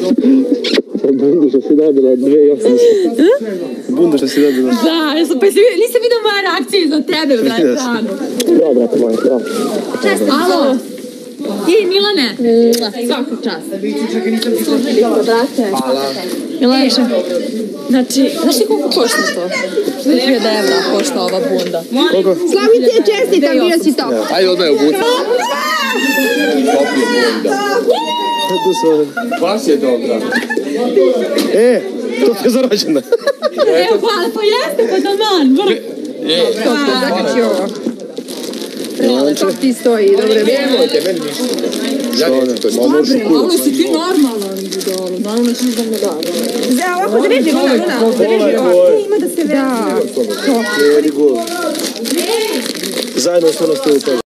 Bunduša si dobila 2800. Bunduša si dobila. Da, nisam vidio moje reakcije za tebe na ekranu. Bravo, brate moje, bravo. Alo. I Milane. Svaku čast. Služili smo, brate. Hvala. Milanče. Znači, znaš li koliko košta to? 2000 evra košta ova bunda. Koliko? Slavi ti je čestitam, bio si to. Ajde odmah je obuci. Topli bunda. Tu su ove. Baš je dobra. To je za rođendan. Evo, hvala, pa jeste, pa taman. Zakači ovo. Top ti stoji, dobro. Nemojte, meni ništa. Ja neću to. Ali si ti normalan, budalo. Naravno ćeš da me da. Ovako drži, Luna. Ima da se vidi. Zajedno smo nas tu u toga.